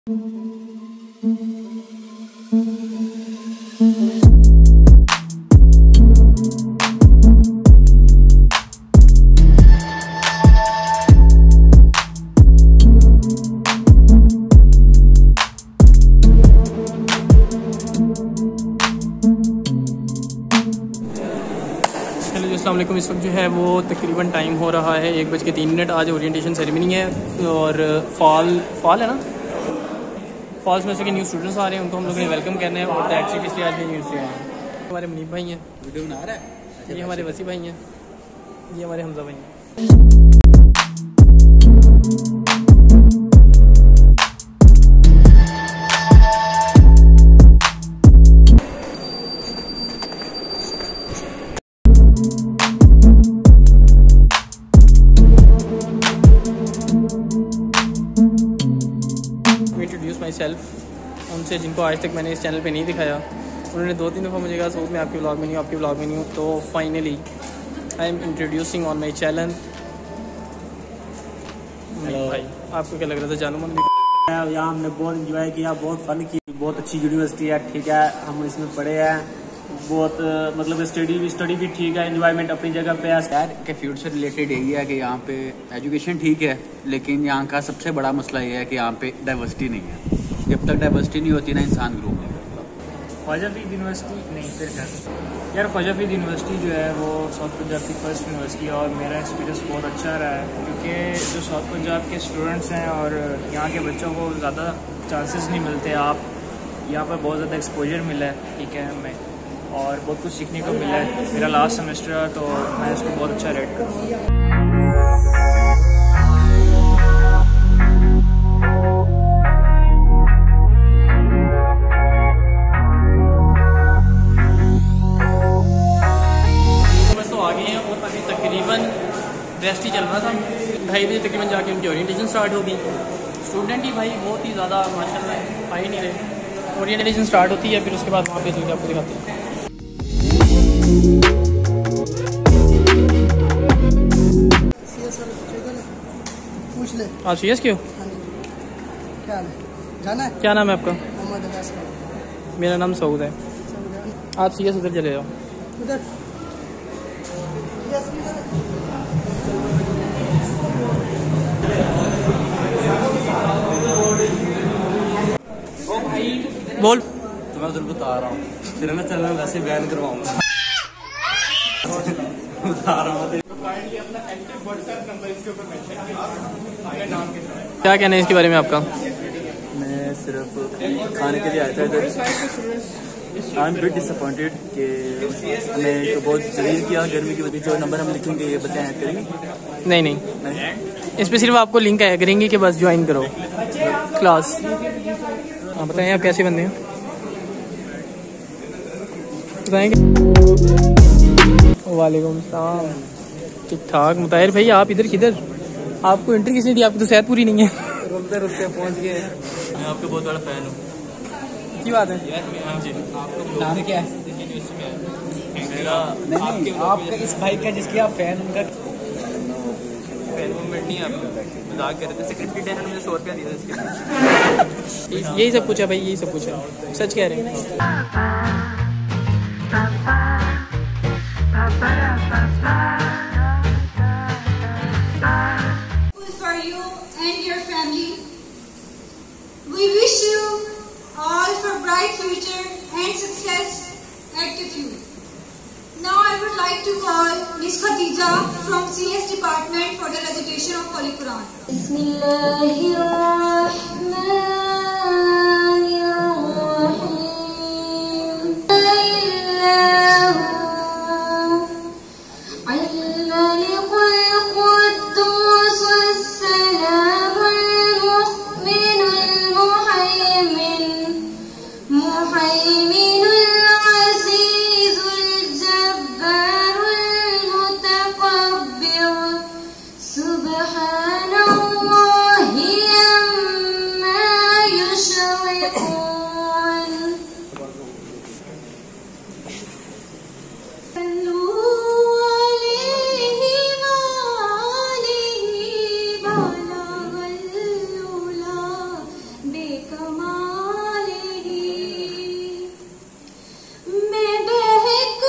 अस्सलाम वालेकुम। इस वक्त जो है वो तकरीबन टाइम हो रहा है 1:03। आज ओरिएंटेशन सेरेमनी है और फॉल है ना, फॉल्स में से के न्यू स्टूडेंट्स आ रहे हैं, उनको हम लोगों ने वेलकम करना है और दैट्स इट, इसलिए आज भी न्यूज़ से आए हैं। हमारे मुनीब भाई हैं, वीडियो बना रहा है, ये हमारे वसी भाई हैं, ये हमारे हमजा भाई हैं। इंट्रोड्यूस माई सेल्फ उनसे जिनको आज तक मैंने इस चैनल पे नहीं दिखाया, उन्होंने 2-3 दफ़ा मुझे कहा सोच मैं आपके ब्लॉग में नहीं हूँ, आपके ब्लॉग में नहीं हूँ। तो finally I am introducing on my channel. भाई आपको क्या लग रहा था जानू मन? यहाँ हमने बहुत इंजॉय किया, बहुत फन की, बहुत अच्छी यूनिवर्सिटी है, ठीक है, हम इसमें पढ़े हैं, बहुत मतलब स्टडी भी ठीक है, एंजॉयमेंट अपनी जगह पे है। यार के फ्यूचर रिलेटेड यही है कि यहाँ पे एजुकेशन ठीक है, लेकिन यहाँ का सबसे बड़ा मसला ये है कि यहाँ पे डाइवर्सिटी नहीं है। जब तक डाइवर्सिटी नहीं होती ना, इंसान ग्रो नहीं करता। ख्वाजा फरीद यूनिवर्सिटी नहीं फिर कर यार, ख्वाजा फरीद यूनिवर्सिटी जो है वो साउथ पंजाब की फर्स्ट यूनिवर्सिटी है और मेरा एक्सपीरियंस बहुत अच्छा रहा है, क्योंकि जो साउथ पंजाब के स्टूडेंट्स हैं और यहाँ के बच्चों को ज़्यादा चांसेस नहीं मिलते। आप यहाँ पर बहुत ज़्यादा एक्सपोजर मिला है, ठीक है, हमें और बहुत कुछ सीखने को मिला है। मेरा लास्ट सेमेस्टर है तो मैं इसको बहुत अच्छा रेट करूँगा। तकरीबन रेस्ट ही चल रहा था, 2:30 बजे तकरीबन जाके उनकी ओरिएंटेशन स्टार्ट होगी। स्टूडेंट ही भाई बहुत ही ज़्यादा माशाल्लाह आ ही नहीं रहे। ओरिएंटेशन स्टार्ट होती है, फिर उसके बाद वहाँ पे चल के आपको दिखाते हैं। पूछ ले। आप सीएस क्यों? क्या है? जाना है? क्या नाम है आपका? मोहम्मद अब्बास। मेरा नाम सऊद है। आप सीएस उधर चले जाओ। उधर बोल। तो मैं उधर बता रहा हूँ, तेरा ना चैनल वैसे बैन करवाऊंगा। बता रहा हूँ। क्या कहना है इसके बारे में आपका? मैं सिर्फ खाने के लिए आया था इधर। आई एम बिट डिसअपॉइंटेड कि हमने तो बहुत जलील किया गर्मी की वजह। जो नंबर हम लिखेंगे ये बच्चे ऐड करेंगे? नहीं, इस पर सिर्फ आपको लिंक आया करेंगे कि बस ज्वाइन करो क्लास। हाँ बताएं आप कैसे बंदे हैं, बताएंगे। वालेकुम सलाम, ठीक ठाक। मुताहिर भाई आप इधर किधर? आपको एंट्री किसने दी? आपकी तो सेहत पूरी नहीं है। रुकते रुकते पहुँच गए। मैं आपका बहुत बड़ा फैन हूँ। की बात है? नाम क्या है? नहीं, आपका इस भाई का जिसकी आप फैन, उनका फैन मूवमेंट नहीं है आपका, मजाक कर रहे थे। सेक्रेटरी ने मुझे 100 रुपया दिया था इसके। यही सब कुछ है भाई, यही सब कुछ है, सच कह रहे हैं। For you and your family, we wish you all for bright future and success at KFUE. Now I would like to call Miss Khadija from CS department for the recitation of Holy Quran. कमाल ही मैं बहक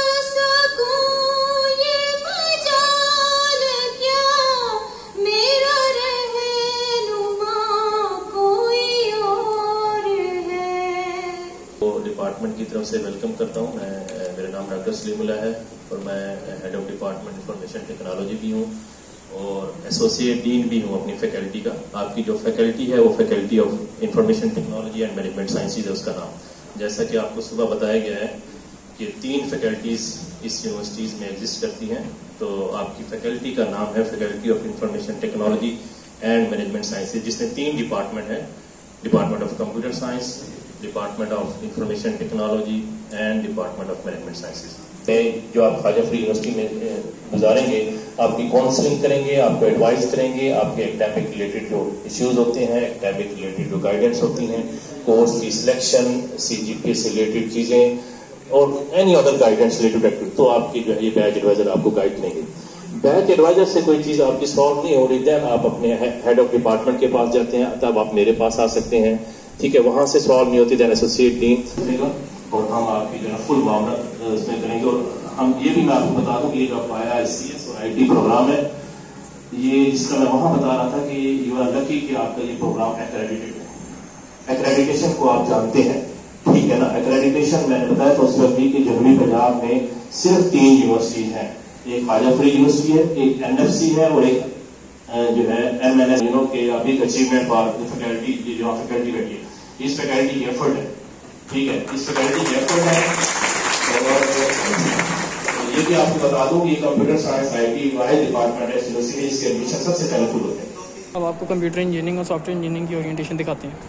सकूं ये मजाल क्या मेरा रहनुमा कोई और है। तो डिपार्टमेंट की तरफ से वेलकम करता हूँ। मेरा नाम डॉक्टर सलीमुल्लाह है और मैं head of department information technology भी हूँ और एसोसिएट डीन भी हूँ अपनी फैकल्टी का। आपकी जो फैकल्टी है वो faculty of information technology and management sciences है उसका नाम। जैसा कि आपको सुबह बताया गया है कि 3 फैकल्टीज इस यूनिवर्सिटीज़ में एग्जिस्ट करती हैं, तो आपकी फैकल्टी का नाम है faculty of information technology and management sciences, जिसमें 3 डिपार्टमेंट हैं, department of computer science, department of information technology and department of management sciences. जो आप ख्वाजा फ्री यूनिवर्सिटी में गुजारेंगे, आपकी काउंसलिंग करेंगे, आपको एडवाइस करेंगे, आपके एकेडमिक रिलेटेड जो इश्यूज होते हैं, एकेडमिक रिलेटेड जो गाइडेंस होती हैं, कोर्स की सिलेक्शन, CGPA से रिलेटेड चीजें और any other guidance related activity, तो आपकी जो है ये बैच एडवाइजर आपको गाइड करेंगे। बैच एडवाइजर से कोई चीज आपकी सॉल्व नहीं हो रही, देन आप अपने हेड ऑफ डिपार्टमेंट के पास जाते हैं, तब आप मेरे पास आ सकते हैं, ठीक है। वहां से सॉल्व नहीं होती, देन एसोसिएट डीन और हम आपकी जो है फुल मामला इसमें करेंगे। और हम ये भी मैं आपको बता दूं कि ये जो पाया CS और IT प्रोग्राम है, ये जिसका मैं वहां बता रहा था कि यू आर लकी कि आपका ये प्रोग्राम एक्रेडिटेड है। एक्रेडिटेशन को आप जानते हैं, ठीक है ना। एक्रेडिटेशन मैंने बताया था उस वक्त भी कि जनूबी पंजाब में सिर्फ 3 यूनिवर्सिटीज हैं, एक ख्वाजा फ्री यूनिवर्सिटी है, एक NFC है और एक जो है MNS के अभी अचीवमेंट फॉर फैकल्टी, जो फैकल्टी बैठी है, इस फैकल्टी की एफर्ट है, ठीक है, इस फैकल्टी की एफर्ट है। और ये भी आपको बता दूं कि कंप्यूटर साइंस IT वाहिद डिपार्टमेंट है यूनिवर्सिटी में जिसके एडमिशन सबसे पहले फुल होते हैं। अब आपको कंप्यूटर इंजीनियरिंग और सॉफ्टवेयर इंजीनियरिंग की ओरिएंटेशन दिखाते हैं।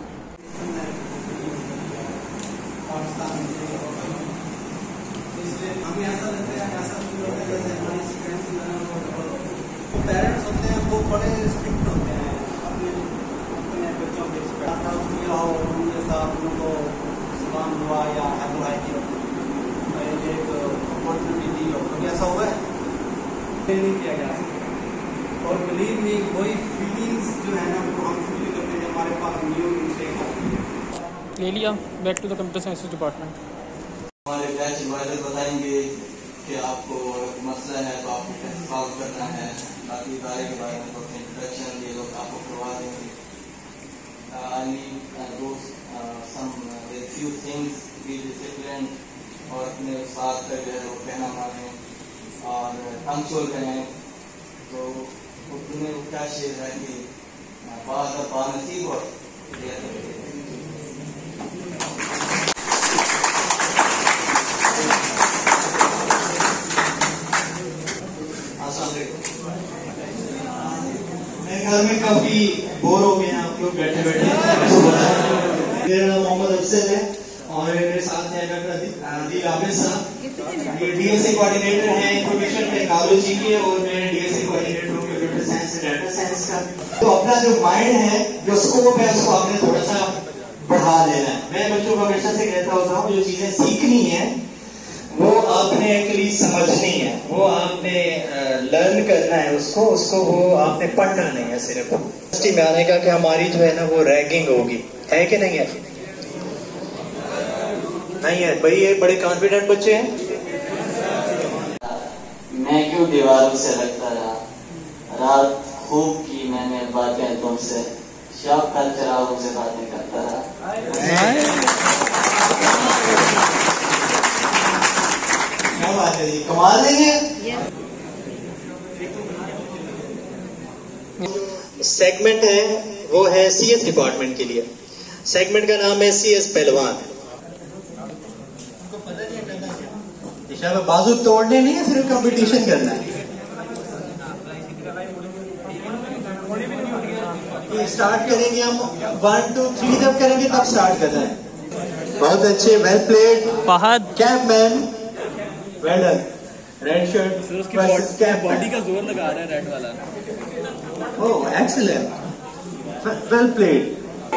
पेरेंट्स होते हैं वो बड़े स्ट्रिक्ट होते हैं अपने बच्चों के उनके साथ उनको सलाम दुआ या हाय की एक अपॉर्चुनिटी दी हो, कभी ऐसा हुआ है? नहीं किया जा सकता। और बिलीव मी, वही फीलिंग्स जो है ना वो हम फील करते हैं हमारे पास न्यू मिस्टेक आती है। ले लिया, back to the computer science department. हमारे बैच एडवाइजर बताएंगे कि आपको मसला है तो आपको कैसे सॉल्व करना है, बाकी इदारे के बारे में थोड़ा इंट्रोडक्शन ये लोग आपको करवा देंगे। few things, be disciplined और अपने साथ का जो है वो कहना माने और पंक्चुअल करें। तो उर्दू में क्या शेर है कि बानसीब और घर में काफी बोर हो गए हैं आप लोग बैठे बैठे। मेरा नाम मोहम्मद अफजल है और मेरे साथ है डॉक्टर आदिल आबिद साहब, ये DSA कोऑर्डिनेटर हैं इंफॉर्मेशन टेक्नोलॉजी के और मैं DSA कोऑर्डिनेटर हूँ computer science and data science का। तो अपना जो माइंड है, जो स्कोप है, उसको आपने थोड़ा सा बढ़ा लेना है। मैं बच्चों को हमेशा से कहता होता हूँ जो चीजें सीखनी है वो आपने एक्चुअली समझनी है, वो आपने लर्न करना है उसको वो आपने पढ़ना नहीं है सिर्फ। यूनिवर्सिटी में आने का कि हमारी जो है ना वो रैगिंग होगी, है कि नहीं है? नहीं है भाई, ये बड़े कॉन्फिडेंट बच्चे हैं। मैं क्यों दीवारों से लगता रहा, रात खूब की मैंने बातें तुमसे, शौक का चिरागों से बातें करता रहा। क्या बात है, कमाल नहीं है? सेगमेंट है वो है CS डिपार्टमेंट के लिए। सेगमेंट का नाम है CS पहलवान। दिशा में बाजू तोड़ने नहीं है, सिर्फ कंपटीशन करना है। स्टार्ट करेंगे हम 1 2 3 जब करेंगे तब स्टार्ट करना है। बहुत अच्छे, well played Fahad, cap man, well done. Red shirt versus cap, body का जोर लगा रहा है रेड वाला। Oh excellent, well played.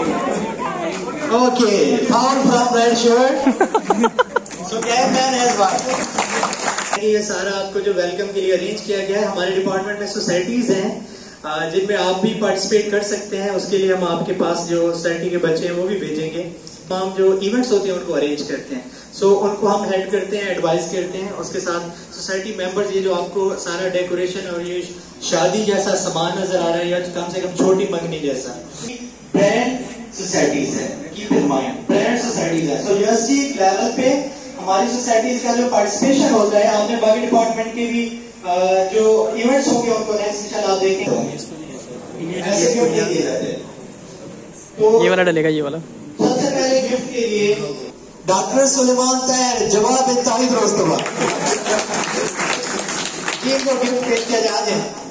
Okay, foul from red shirt. So cap man has one. ये सारा आपको जो वेलकम के लिए अरेंज किया गया है, हमारे डिपार्टमेंट में सोसाइटीज हैं जिनमें आप भी पार्टिसिपेट कर सकते हैं। उसके लिए हम आपके पास जो सोसाइटी के बच्चे हैं वो भी भेजेंगे। हम जो इवेंट्स होते हैं उनको अरेंज करते हैं, सो उनको हम हेल्प करते हैं, एडवाइस करते हैं। उसके साथ सोसाइटी मेंबर्स, ये जो आपको सारा डेकोरेशन और ये शादी जैसा सामान नजर आ रहा है या कम से कम छोटी मंगनी जैसा, ब्रांड सोसाइटीज है, keep in mind brand societies है। सो यूनिवर्सिटी लेवल पे हमारी सोसाइटीज का जो पार्टिसिपेशन होता है, आपने बाकी डिपार्टमेंट के भी जो इवेंट्स होंगे उनको नेक्स्ट इंशाल्लाह आप देखेंगे। ऐसे क्यों नहीं दिए जाते? तो ये वाला डलेगा, ये वाला सबसे पहले गिफ्ट के लिए डॉक्टर सुलेमान तैयार, जवाब इंतहाई दुरुस्त हुआ। टीम को गिफ्ट पेश किया जाए।